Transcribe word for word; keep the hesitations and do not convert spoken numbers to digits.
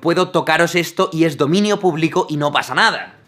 puedo tocaros esto y es dominio público y no pasa nada.